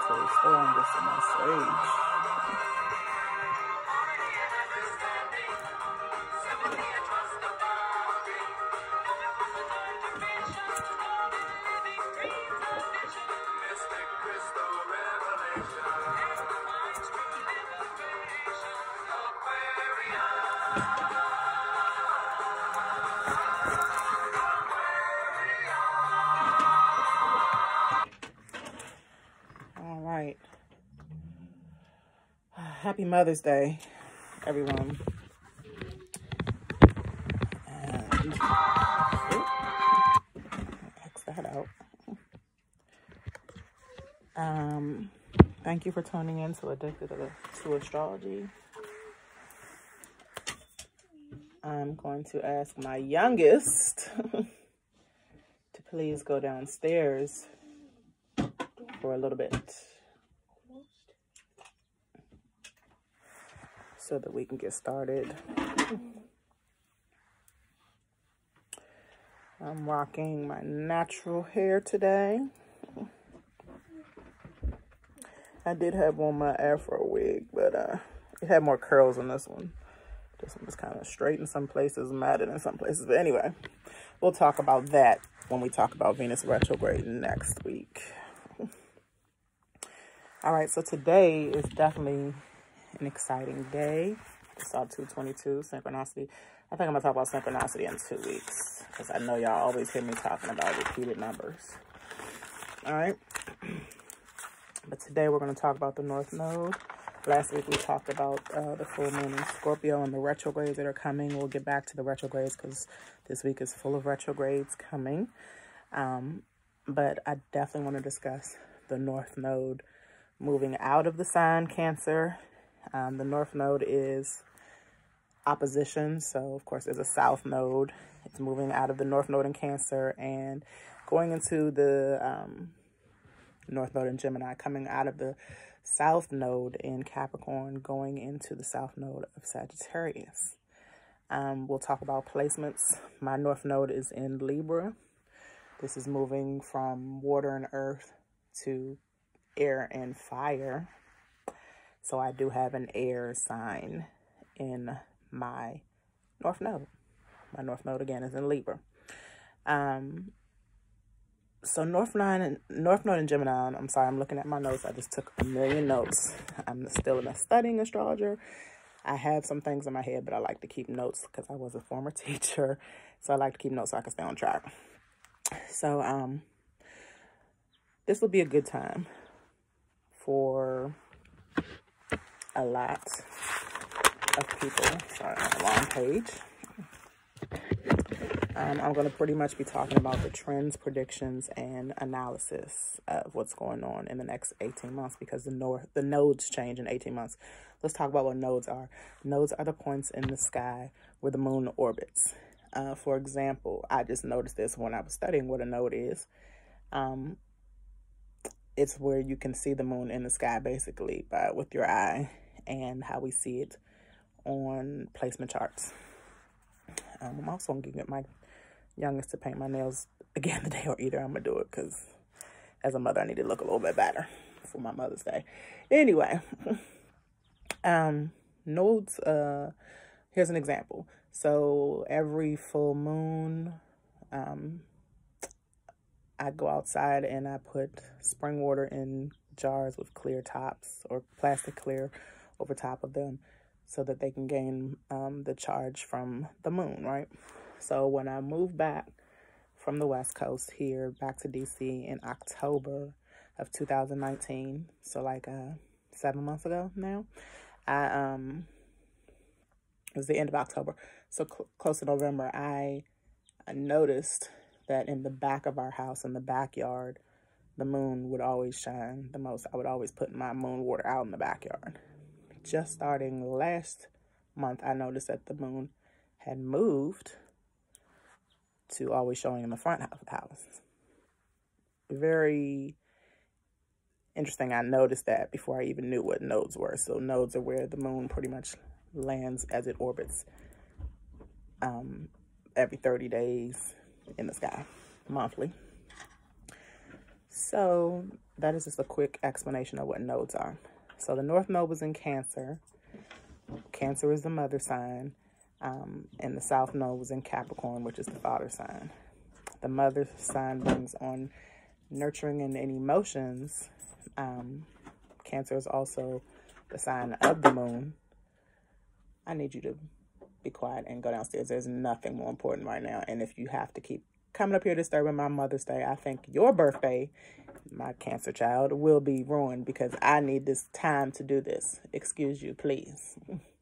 to stay on this in my sage. All right. Happy Mother's Day, everyone. And X that out. Thank you for tuning in to Addicted to Astrology. I'm going to ask my youngest to please go downstairs for a little bit so that we can get started. I'm rocking my natural hair today. I did have on my Afro wig, but it had more curls in this one. This one was kind of straight in some places, matted in some places. But anyway, we'll talk about that when we talk about Venus retrograde next week. All right, so today is definitely an exciting day. I saw 222, synchronicity. I think I'm going to talk about synchronicity in 2 weeks because I know y'all always hear me talking about repeated numbers. All right. But today we're going to talk about the North Node. Last week we talked about the full moon in Scorpio and the retrogrades that are coming. We'll get back to the retrogrades because this week is full of retrogrades coming. But I definitely want to discuss the North Node moving out of the sign Cancer. The North Node is opposition. So, of course, there's a South Node. It's moving out of the North Node in Cancer and going into the North Node in Gemini, coming out of the South Node in Capricorn, going into the South Node of Sagittarius. We'll talk about placements. My North Node is in Libra. This is moving from water and earth to air and fire. So I do have an air sign in my North Node. My North Node, again, is in Libra. So North Node in Gemini, I'm sorry, I'm looking at my notes. I just took a million notes. I'm still a studying astrologer. I have some things in my head, but I like to keep notes because I was a former teacher. So I like to keep notes so I can stay on track. So this will be a good time for a lot of people. Sorry, on the wrong page. I'm going to pretty much be talking about the trends, predictions, and analysis of what's going on in the next 18 months because the nodes change in 18 months. Let's talk about what nodes are. Nodes are the points in the sky where the moon orbits. For example, I just noticed this when I was studying what a node is. It's where you can see the moon in the sky, basically, with your eye and how we see it on placement charts. I'm also going to get my youngest to paint my nails again today, or either I'm going to do it because as a mother, I need to look a little bit better for my Mother's Day. Anyway, nodes, here's an example. So every full moon, I go outside and I put spring water in jars with clear tops or plastic clear over top of them so that they can gain the charge from the moon, right? So when I moved back from the West Coast here back to DC in October of 2019, so like 7 months ago now, it was the end of October, so close to November, I noticed that in the back of our house, in the backyard, the moon would always shine the most. I would always put my moon water out in the backyard. Just starting last month, I noticed that the moon had moved to always showing in the front of the house. Very interesting. I noticed that before I even knew what nodes were. So nodes are where the moon pretty much lands as it orbits every 30 days in the sky, monthly. So that is just a quick explanation of what nodes are. So the North Node was in Cancer. Cancer is the mother sign. And the South Node was in Capricorn, which is the father sign. The mother sign brings on nurturing and emotions. Cancer is also the sign of the moon. I need you to be quiet and go downstairs. There's nothing more important right now. And if you have to keep coming up here disturbing my Mother's Day, I think your birthday, my Cancer child, will be ruined because I need this time to do this. Excuse you, please.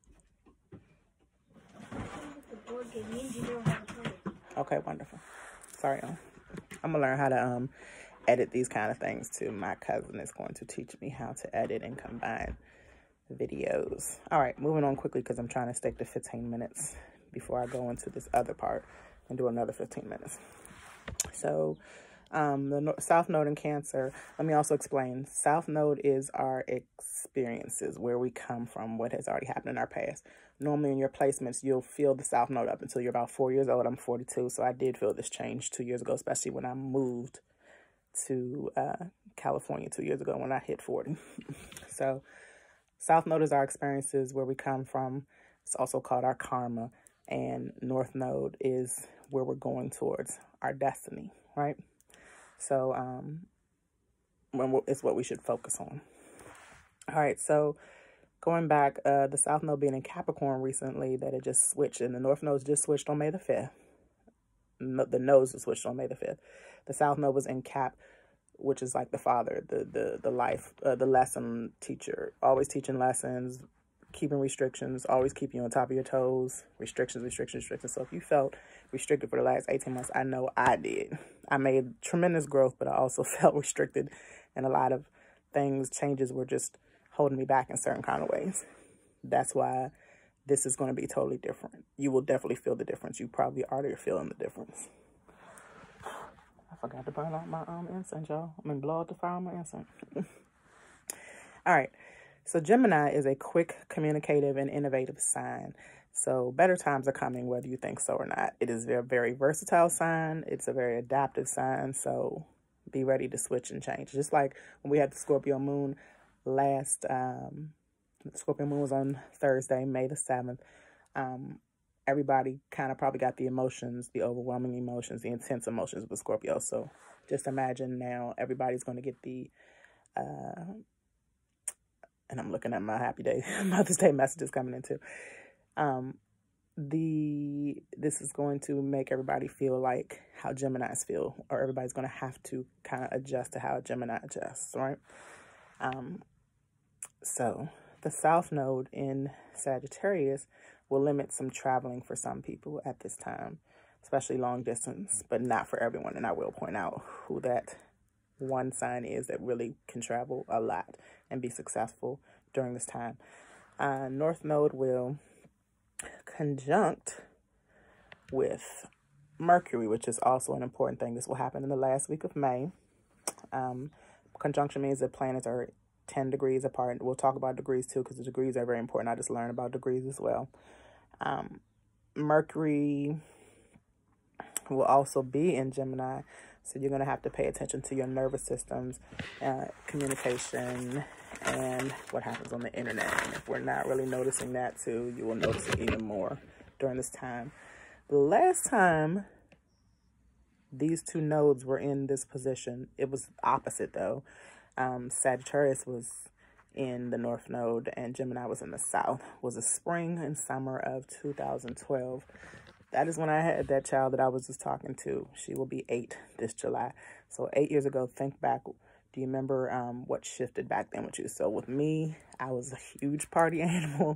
Okay, wonderful. Sorry, I'm gonna learn how to edit these kind of things too. My cousin is going to teach me how to edit and combine videos. All right, moving on quickly because I'm trying to stick to 15 minutes before I go into this other part and do another 15 minutes. So the South Node in Cancer, let me also explain. South Node is our experiences, where we come from, what has already happened in our past. Normally in your placements, you'll feel the South Node up until you're about 4 years old. I'm 42, so I did feel this change 2 years ago, especially when I moved to California 2 years ago when I hit 40. So South Node is our experiences, where we come from. It's also called our karma. And North Node is where we're going towards, our destiny, right? So it's what we should focus on. All right, so going back, the South Node being in Capricorn recently, that it just switched, and the North Node just switched on May the 5th. The nodes switched on May the 5th. The South Node was in Cap, which is like the father, the life, the lesson teacher, always teaching lessons, keeping restrictions, always keep you on top of your toes, restrictions. So if you felt restricted for the last 18 months, I know I did. I made tremendous growth, but I also felt restricted, and a lot of changes were just holding me back in certain kind of ways. That's why this is going to be totally different. You will definitely feel the difference. You probably already are feeling the difference. I forgot to burn out my incense, y'all. Blow out the fire on my incense. All right. So Gemini is a quick, communicative, and innovative sign. So better times are coming, whether you think so or not. It is a very versatile sign. It's a very adaptive sign. So be ready to switch and change. Just like when we had the Scorpio moon last, the Scorpio moon was on Thursday, May the 7th. Everybody kind of probably got the emotions, the overwhelming emotions, the intense emotions with Scorpio. So just imagine now everybody's going to get the, and I'm looking at my happy day, Mother's Day messages coming in too. This is going to make everybody feel like how Geminis feel, or everybody's going to have to kind of adjust to how a Gemini adjusts, right? So the South Node in Sagittarius will limit some traveling for some people at this time, especially long distance, but not for everyone. And I will point out who that one sign is that really can travel a lot and be successful during this time. North Node will conjunct with Mercury, which is also an important thing. This will happen in the last week of May. Conjunction means that planets are 10 degrees apart. We'll talk about degrees too, because the degrees are very important. I just learned about degrees as well. Mercury will also be in Gemini, so you're going to have to pay attention to your nervous systems, communication, and what happens on the internet. And if we're not really noticing that too, you will notice it even more during this time. The last time these two nodes were in this position, it was opposite though. Sagittarius was in the North Node and Gemini was in the South. Was the spring and summer of 2012. That is when I had that child that I was just talking to. She will be 8 this July. So 8 years ago, think back. Do you remember what shifted back then with you? So with me, I was a huge party animal.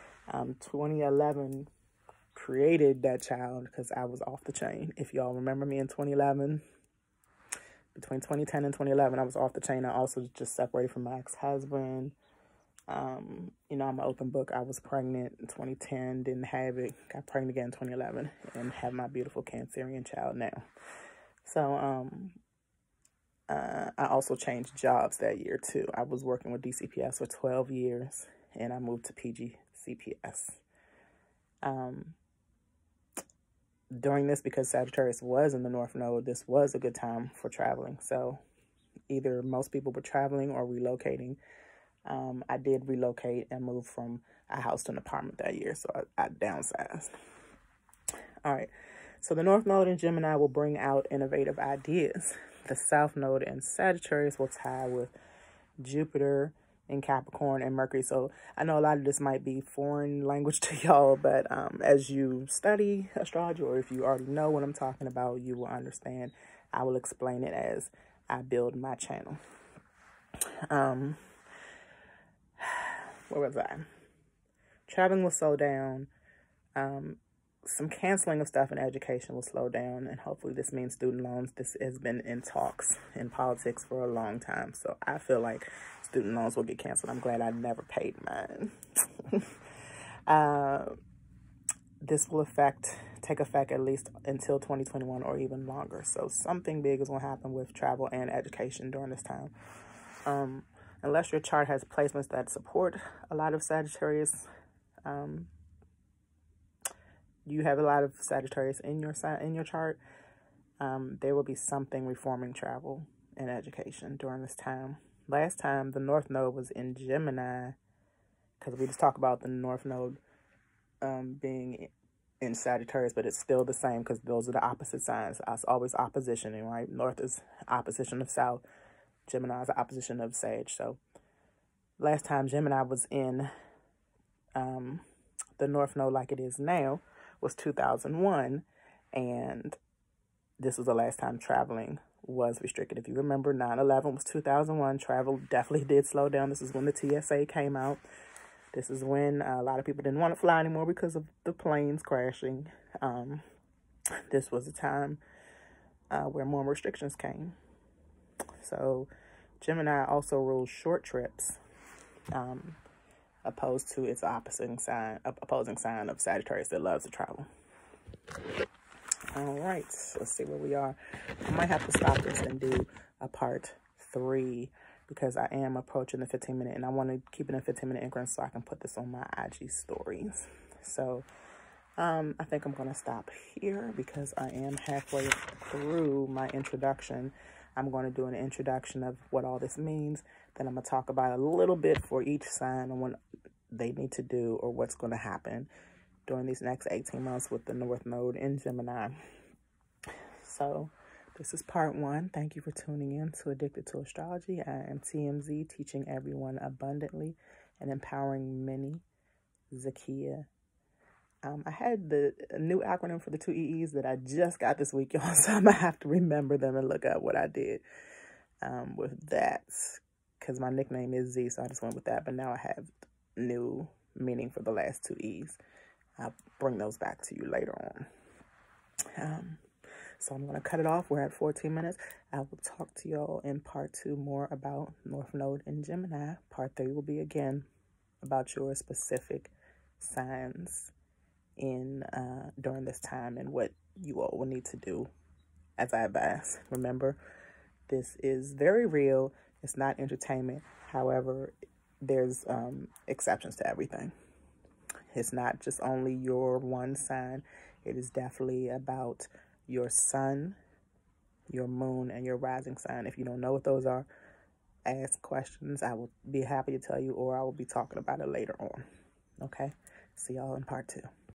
2011 created that child because I was off the chain. If y'all remember me in 2011, between 2010 and 2011, I was off the chain. I also just separated from my ex-husband. You know, I'm an open book. I was pregnant in 2010, didn't have it, got pregnant again in 2011, and have my beautiful Cancerian child now. So, I also changed jobs that year too. I was working with DCPS for 12 years, and I moved to PGCPS. During this, because Sagittarius was in the North Node, this was a good time for traveling. So either most people were traveling or relocating. I did relocate and move from a house to an apartment that year, so I downsized. All right, so the North Node in Gemini will bring out innovative ideas. The South Node in Sagittarius will tie with Jupiter in Capricorn and Mercury. So I know a lot of this might be foreign language to y'all, but as you study astrology, or if you already know what I'm talking about, you will understand. I will explain it as I build my channel. Where was I? Traveling will slow down. Some canceling of stuff in education will slow down, and hopefully this means student loans. This has been in talks in politics for a long time, so I feel like student loans will get canceled. I'm glad I never paid mine. This will take effect at least until 2021 or even longer. So something big is going to happen with travel and education during this time. Unless your chart has placements that support a lot of Sagittarius, you have a lot of Sagittarius in your chart, there will be something reforming travel and education during this time. Last time, the North Node was in Gemini, because we just talked about the North Node being in Sagittarius, but it's still the same because those are the opposite signs. It's always oppositioning, right? North is opposition of South. Gemini is the opposition of Sag. So last time Gemini was in the North Node like it is now was 2001, and this was the last time traveling was restricted. If you remember, 9/11 was 2001. Travel definitely did slow down. This is when the TSA came out. This is when a lot of people didn't want to fly anymore because of the planes crashing. This was a time where more restrictions came. So Gemini also rules short trips, opposed to its opposing sign of Sagittarius that loves to travel. All right, let's see where we are. I might have to stop this and do a part 3 because I am approaching the 15-minute, and I want to keep it in 15-minute increments so I can put this on my IG stories. So I think I'm going to stop here because I am halfway through my introduction. I'm going to do an introduction of what all this means. Then I'm going to talk about a little bit for each sign and what they need to do or what's going to happen during these next 18 months with the North Node in Gemini. So this is part 1. Thank you for tuning in to Addicted to Astrology. I am TMZ, teaching everyone abundantly and empowering many. Zakia. I had a new acronym for the 2 EEs that I just got this week, y'all, so I'm going to have to remember them and look up what I did with that, because my nickname is Z, so I just went with that, but now I have new meaning for the last 2 E's. I'll bring those back to you later on. So I'm going to cut it off. We're at 14 minutes. I will talk to y'all in part 2 more about North Node in Gemini. Part 3 will be, again, about your specific signs during this time and what you all will need to do as I advise. Remember, this is very real. It's not entertainment. However, there's exceptions to everything. It's not just only your one sign. It is definitely about your sun, your moon, and your rising sign. If you don't know what those are, ask questions. I will be happy to tell you, or I will be talking about it later on. Okay? See y'all in part 2.